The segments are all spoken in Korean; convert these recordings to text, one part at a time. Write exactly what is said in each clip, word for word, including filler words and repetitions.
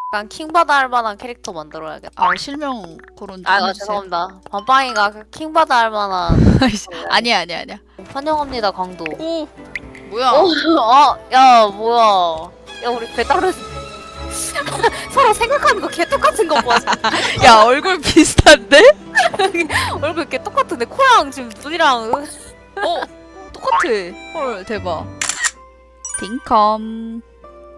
약간 킹받아 할 만한 캐릭터 만들어야겠다. 아 실명 고른 좀 아, 아 해주세요. 죄송합니다. 밤빵이가 그 킹받아 할 만한. 아니야 아니야 아니야. 환영합니다, 강도. 오 뭐야? 어, 어, 야, 뭐야. 야, 우리 배달을. 서로 생각하는 거 개 똑같은 거 봐. 야 얼굴 비슷한데? 얼굴 개 똑같은데, 코랑 지금 눈이랑. 어 똑같아. 헐 대박. 딩컴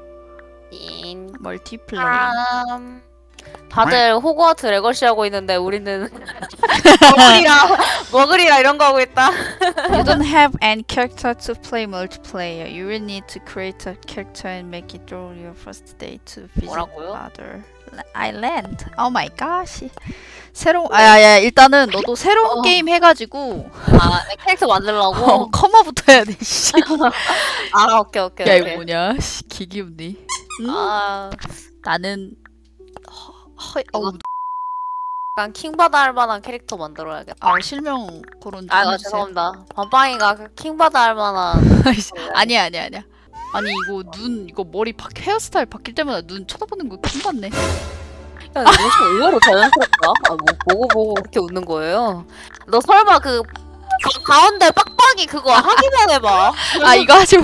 인. 멀티플레이. 음, 다들 호그와트 레거시 하고 있는데 우리는 먹으리라 먹으리라 이런 거 하고 있다. You don't have any character to play multiplayer. You will need to create a character and make it through your first day to visit 뭐라고요? other island. Oh my gosh. 새로운 아야야 일단은 너도 새로운 어. 게임 해가지고 아, 캐릭터 만들려고. 어, 커마부터 해야 돼. 씨. 아, 오케이 오케이. 야 오케이. 이거 뭐냐? 씨, 기기운니. 음? 아, 나는 허, 허, 어우, 약간 킹받아 할 만한 캐릭터 만들어야겠다. 아 실명 고른 좀 아, 아 해주세요. 죄송합니다. 밤빵이가 그 킹받아 할 만한. 아니야 아니야 아니야. 아니 이거 눈 이거 머리 바, 헤어스타일 바뀔 때마다 눈 쳐다보는 거 킹받네. 야, 너 혹시 의외로 자연스럽다? 아, 뭐 보고 보고 그렇게 웃는 거예요? 너 설마 그 가, 가운데 빡빡이 그거 하기만 해봐. 아 이거 하지 마.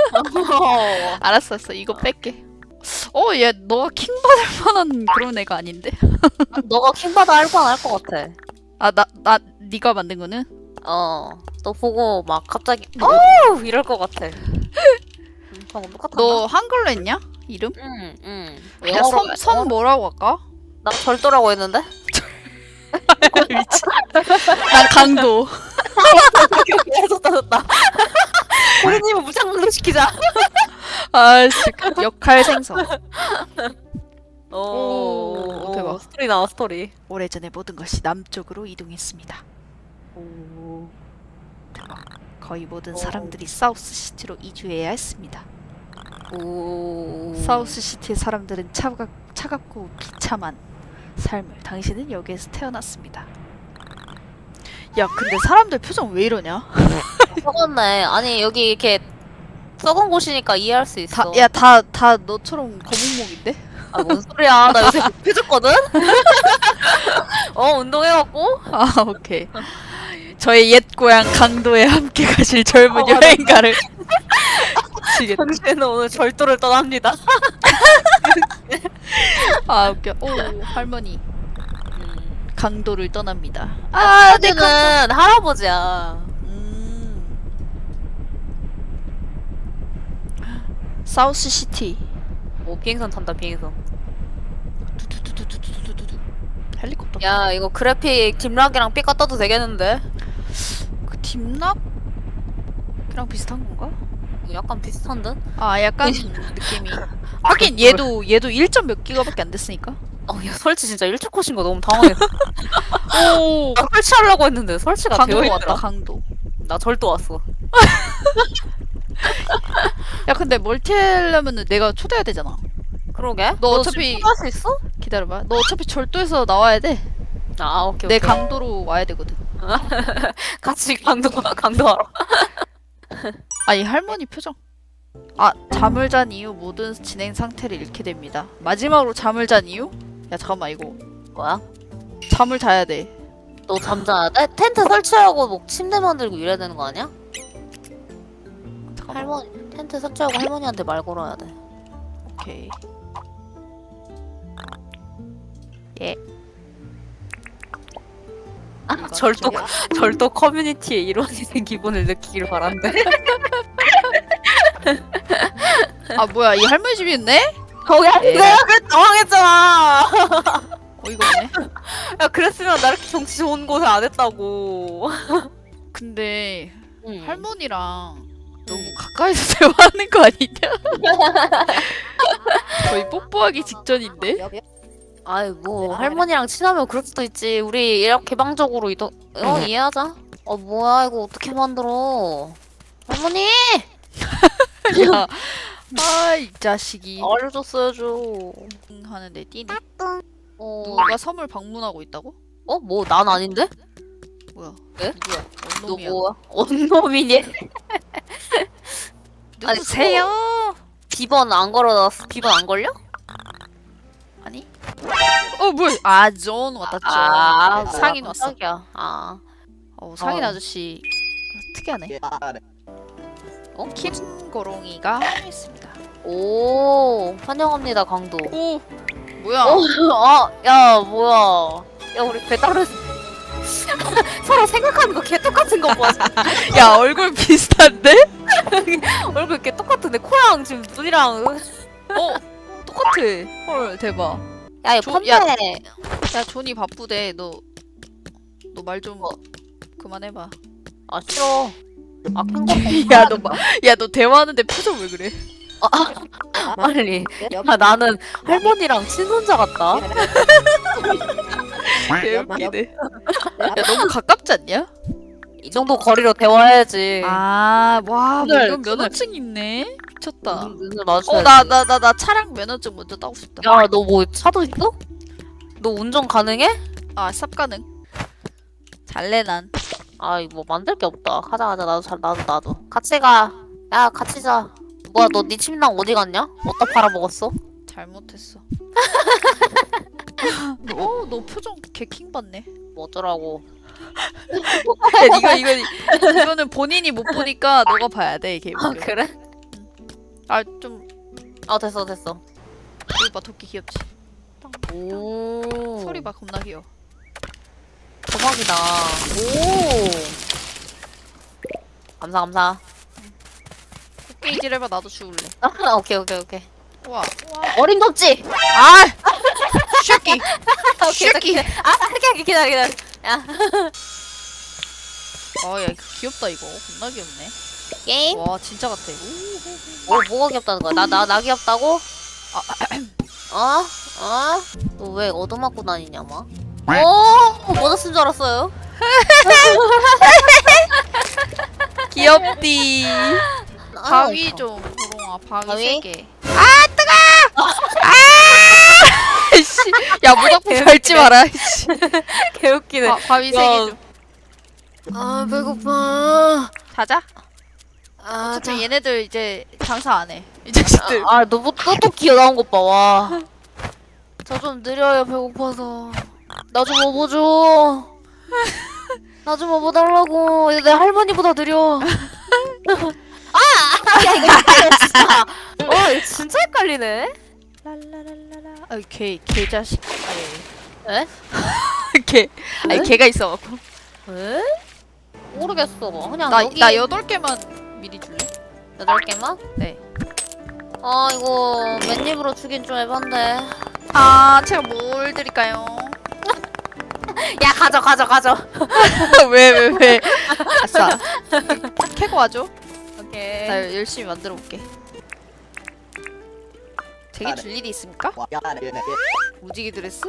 어. 알았어 알았어 이거 뺄게. 어 얘 너가 킹 받을 만한 그런 애가 아닌데. 너가 킹받아 할 뻔 할 것 같아. 아 나 나 네가 만든 거는? 어, 너 보고 막 갑자기 어우 이럴 것 같아. 음, 방금 똑같았나? 너 한글로 했냐? 이름? 응, 응. 야섬 섬 뭐라고 할까? 나 절도라고 했는데? 미친. 난 강도. 좋다 좋다. 우리님은 무창강도 시키자. 아씨 역할 생성. 오, 오, 대박. 스토리 나와 스토리. 오래전에 모든 것이 남쪽으로 이동했습니다. 오. 대박. 거의 모든 오. 사람들이 사우스 시티로 이주해야 했습니다. 오. 사우스 시티의 사람들은 차갑, 차갑고 비참한 삶을. 당신은 여기에서 태어났습니다. 야 근데 사람들 표정 왜 이러냐? 썩었네. 아니 여기 이렇게 썩은 곳이니까 이해할 수 있어. 다, 야 다 다 너처럼 거북목인데? 아, 뭔 소리야. 나 요새 못해줬거든? 어, 운동해갖고? 아 오케이. 저의 옛 고향 강도에 함께 가실 젊은 어, 여행가를 미치겠다. 당신은 오늘 절도를 떠납니다. 아 웃겨. 오 할머니 강도를 떠납니다. 아, 내 는 할아버지야. 음. 사우스 시티. 오, 비행선 탄다, 비행선. 두두두두두두두두. 헬리콥터. 야, 이거 그래픽 dim락이랑 삐까 떠도 되겠는데? 그 딥락이랑 비슷한 건가? 약간 비슷한 듯? 아 약간 느낌이. 하긴 얘도 얘도 일 점 몇 기가밖에 안 됐으니까. 어, 야, 설치 진짜 일찍 컷인 거 너무 당황했어. 오 나 설치하려고 했는데 설치가 강도 되어 왔다 있더라. 강도. 나 절도 왔어. 야 근데 멀티 하려면은 내가 초대해야 되잖아. 그러게? 너 어차피- 지금 할수 있어? 기다려봐. 너 어차피 절도에서 나와야 돼. 아, 오케이, 내 오케이. 강도로 와야 되거든. 같이 강도, 강도하러. 아니 할머니 표정. 아 잠을 잔 이후 모든 진행 상태를 잃게 됩니다. 마지막으로 잠을 잔 이유? 야 잠깐만 이거 뭐야? 잠을 자야 돼. 너 잠자야 돼? 텐트 설치하고 뭐 침대 만들고 이래야 되는 거 아니야? 잠깐만. 할머니 텐트 설치하고 할머니한테 말 걸어야 돼. 오케이. 예. 아, 이건 절도 저기야. 절도 커뮤니티의 일원이 된 기분을 느끼길 바란대. 아 뭐야 이 할머니 집이 있네? 거기 내가 그래 당황했잖아. 어이가 없네. 야 그랬으면 나 이렇게 경치 좋은 곳에 안 했다고. 근데 응. 할머니랑 너무 응. 가까이서 대화하는 거 아니냐? 거의 뽀뽀하기 직전인데? 아이 뭐 할머니랑 친하면 그럴 수도 있지. 우리 이렇게 개방적으로 이동 어 이해하자. 어 뭐야 이거 어떻게 만들어? 할머니 야, 아 이 자식이 알려줬어야죠. 응 하는데 뛰네. 어, 누가 섬을 방문하고 있다고? 어? 뭐 난 아닌데? 뭐야? 예? 누구야? 너 원놈이야. 뭐야? 언놈이니? 누구세요? 비번 안 걸어놨어? 비번 안 걸려? 아니? 어 뭐야? 아존 왔다 존. 아, 네, 상인 왔어. 깜짝이야. 아, 어 상인 어. 아저씨 특이하네. 어? 김고롱이가 있습니다. 오, 환영합니다, 강도. 오 뭐야? 어, 아, 야, 뭐야. 야, 우리 배달을. 서로 생각하는 거 개 똑같은 거 봐. 야 얼굴 비슷한데? 얼굴 개 똑같은데, 코랑 지금 눈이랑. 어 똑같아. 헐 대박. 야, 이거 조- 판매. 야. 야 존이 바쁘대. 너 너 말 좀 어. 그만해봐. 아, 싫어. 아픈 거. 야 너 야 너 대화하는데 표정 왜 그래? 빨리. 야, 나는 할머니랑 친손자 같다. 개웃기네. 야 너무 가깝지 않냐? 이 정도 거리로 대화해야지. 아와 오늘, 이건 면허증 있네. 미쳤다. 눈- 눈을 마주쳐야지. 어 나 나 나 나 차량 면허증 먼저 따고 싶다. 야, 너 뭐 차도 있어? 너 운전 가능해? 아 쌉 가능. 잘래 난. 아, 이거 뭐 만들 게 없다. 가자, 가자. 나도 잘, 나도, 나도. 같이 가. 야, 같이 자. 뭐야, 너 네 침낭 어디 갔냐? 어디다 팔아먹었어? 잘못했어. 어, 너 표정 개킹 받네. 뭐더라고. 야, 이거 이거 이거는 본인이 못 보니까 너가 봐야 돼, 이게. 아, 그래? 아, 좀 아, 됐어, 됐어. 이거 봐, 도끼 귀엽지. 오. 소리 봐, 겁나 귀여워. 대박이다. 오. 감사, 감사. 꽃게이질 해봐, 나도 죽을래. 아, 오케이, 오케이, 오케이. 와, 어림덥지? 아, 쉐끼, 오케이, 쉐끼. 오케이. 아, 기다려, 기다려, 기다려. 야. 아, 야, 귀엽다 이거. 겁나 귀엽네. 게임? 와, 진짜 같아. 뭐, 뭐가 귀엽다는 거야? 나, 나, 나 귀엽다고? 어? 어? 너 왜 얻어맞고 다니냐, 마? 오! 모자 쓴 줄 알았어요? 귀엽디. 아, 바위 좀, 보롱아. 바위 바위? 세 개. 아, 뜨거! 아! 씨, 야 모닥불 밟지 마라. 씨. 개웃기네. 바, 바위 세 개 야. 좀. 아, 배고파. 자자. 아, 어차피 얘네들 이제 장사 안 해. 이 자식들. 아, 너무 또또 기어 나온 것 봐, 와. 저 좀 느려요, 배고파서. 나 좀 업어줘. 나 좀 업어달라고. 내 할머니보다 느려. 아! 야, 이거 헷갈려, 진짜. 어, 이거 진짜 헷갈리네. 랄라랄라라. 아, 개, 개 자식. 아니, 에? 개. 아니, 에? 개가 있어갖고. 에? 모르겠어. 그냥 나, 여기 나 여덟 개만 미리 줄래? 여덟 개만? 네. 아, 이거 맨입으로 주긴 좀 에반데. 아, 제가 뭘 드릴까요? 야, 가져, 가져, 가져. 왜, 왜, 왜? 아싸. 캐고 와줘. 오케이. 나 열심히 만들어 볼게. 되게 줄 일이 있습니까? 무지개 드레스?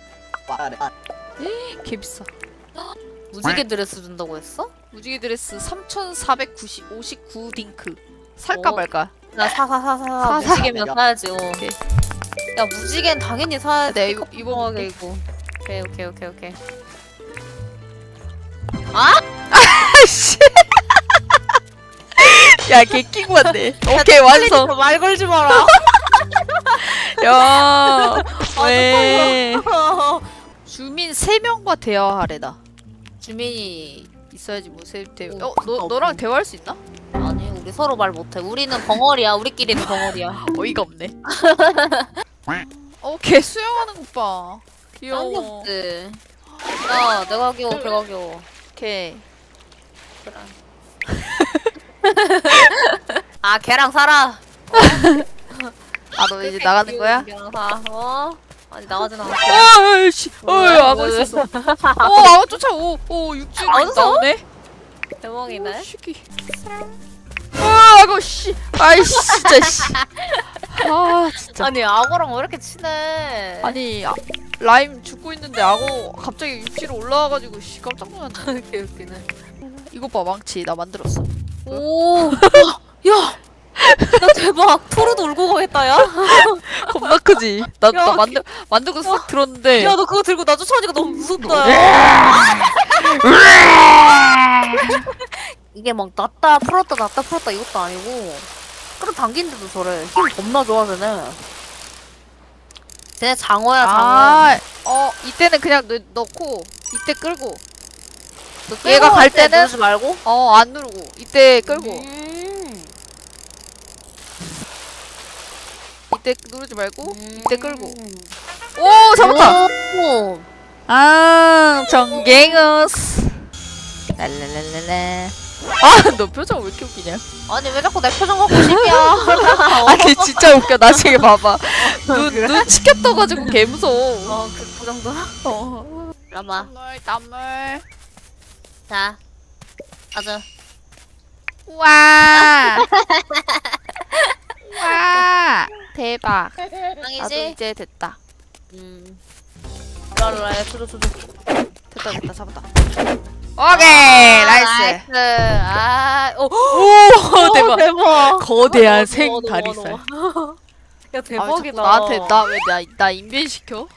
개 비싸. 무지개 드레스 준다고 했어? 무지개 드레스 삼천사백오십구 딩크. 살까 오. 말까? 나 사, 사, 사, 사, 사. 사, 사. 무지개면 사야지, 어. 오케이. 야, 무지개는 당연히 사야지. 네, 이거 입어볼게. 이거. 오케이, 오케이, 오케이, 오케이. 아? 아씨. 야, 개 끼고 왔네. 오케이, 완성. 말 걸지 마라. 야, 왜? 아, 주민 세 명과 대화하래다. 주민이 있어야지 뭐 세 대. 어, 어, 너 너랑 대화할 수 있나? 아니, 우리 서로 말 못해. 우리는 벙어리야. 우리끼리는 벙어리야. 어이가 없네. 어, 개 수영하는 것 봐. 귀여워. 귀엽지. 야, 내가 귀여워, 걔가 귀여워. 개. 그래. 아, 걔랑 살아. 아, 너 이제 나가는 거야? 걔랑 사. 어? 아니, 나가진 않았어. 아이씨. 어이, 왜, 아무 왜? 있었어. 오, 아무 쫓아. 오, 오, 육즙 아, 어디서? 나오네. 대박이네. 오, 새끼. 아, 이거 씨. 아이씨, 진짜 씨. 아, 진짜. 아니, 악어랑 왜 이렇게 친해? 아니, 아, 라임 죽고 있는데 악어 갑자기 육지로 올라와가지고 씨 깜짝 놀랐네. 이렇게 웃기네. 이거 봐, 망치 나 만들었어. 오, 야, 나 대박. 토르도 울고 가겠다, 야. 겁나 크지. 나, 나 야, 만들 만들고 싹 들었는데. 야, 너 그거 들고 나 쫓아오니까 너무 무섭다. 야. 이게 막 놨다 풀었다 놨다 풀었다 이것도 아니고 끌어당기는데도 저래. 힘 겁나 좋아, 쟤네. 쟤네 장어야 장어. 아, 어 이때는 그냥 넣, 넣고 이때 끌고 너 얘가 끌고 갈 때 때는- 누르지 말고. 어 안 누르고 이때 끌고 음. 이때 누르지 말고 음. 이때 끌고 오 잡았다. 오. 아 정갱어스. 랄랄랄랄라. 아너 표정 왜 이렇게 웃기냐? 아니 왜 자꾸 내 표정 갖고 싶냐? 아니 진짜 웃겨. 나중에 봐봐. 눈 눈 치켜 떠가지고 개 무서워. 어, 그, 그 정도야? 어. 라마. 땀물 땀물. 자, 아주. 와. 와. 대박. 나도 짱이지? 이제 됐다. 음. 랄라, 저저 저저. 됐다 됐다 잡았다. 오케이 나이스. 아, 오, 오 대박. 대박. 거대한 넘어, 생 넘어, 다리살. 넘어. 야 아, 대박이다. 자꾸 나한테 나 왜 나 나 인벤시켜?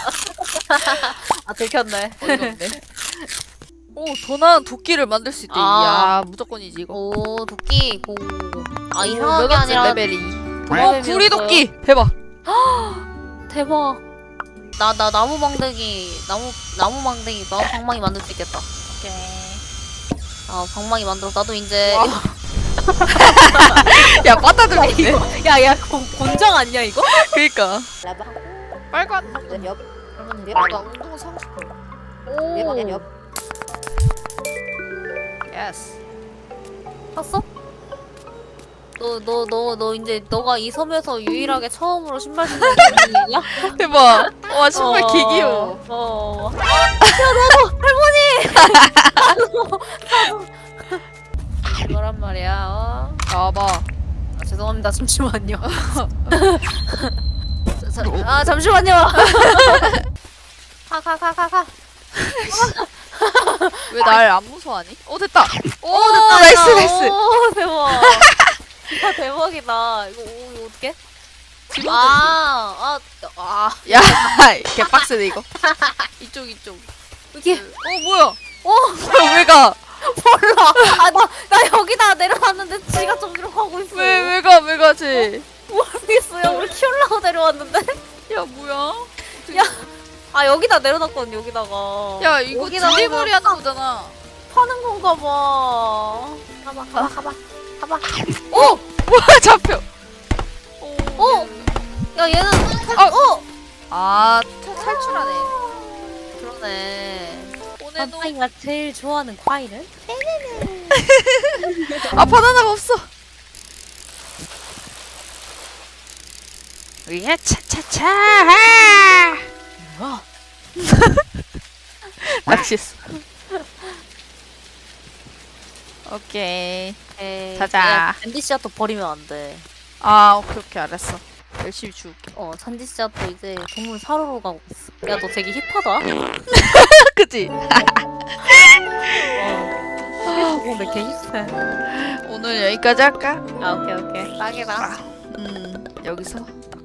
아 들켰네. 어이없네. 오 도난 도끼를 만들 수 있대. 아. 야 무조건이지 이거. 오 도끼 고. 아 오, 이상한 게 몇 아니라 레벨이. 어 레벨이었어요. 구리 도끼 대박. 대박. 나 나 나무 망대기 나무 나무 망대기 나무 방망이 만들 수 있겠다. 오케이. 아 방망이 만들어. 나도 이제. 와. 야 빠따들고 있네. 야야 곤장 아니야 이거? 그니까. 라바 빨간. 옆 그러면 옆 나 운동 사고 싶어. 옆 오. 옆 예스. 샀어? 너 너 너 너 이제 너가 이 섬에서 유일하게 처음으로 신발 신는 분이야? 대박. 와 정말 어. 개 귀여워. 어. 야 나도 할머니. 이거란 말이야. 어? 봐봐. 아, 죄송합니다. 잠시만요. 자, 자, 아 잠시만요. 가 가 가 가 가. 왜 날 안 무서워하니? 오 됐다. 오, 오, 됐다, 나이스 됐다. 나이스. 오 대박. 진짜 대박이다. 이거 오 이거 어떻게? 집어넣기. 아, 아, 아, 야 개빡세네 이거. 이쪽 이쪽. 이게 어 뭐야? 어 왜 가? 몰라. 아, 나, 나 여기다 내려놨는데 지가 저기로 가고 있어. 왜 왜 가? 왜 가지? 모르겠어요. 우리 키우려고 내려왔는데. 야 뭐야? 야, 아 여기다 내려놨거든 여기다가. 야 이거 여기다가 딜리버리 하는 거잖아. 파는 건가 봐. 가봐, 가봐, 가봐, 가봐. 오, 뭐야 잡혀. 오. 어? 야 얘는 탈, 아. 어, 아 탈- 탈출하네. 그러네. 오늘도 반파이가 제일 좋아하는 과일은? 아 바나나가 없어. 야 차차차. 뭐야? 낚시했어. 오케이. 에이, 가자. 야, 잔디 씨앗도 버리면 안 돼. 아 오케이 오케이 알았어. 열심히 주울게. 어, 잔디 씨앗도 이제 동물 사료로 가고 있어. 야, 너 되게 힙하다. 그치? 어. 어, 내개 힙해. 오늘 여기까지 할까? 아, 오케이, 오케이. 딱이다. 음 여기서 딱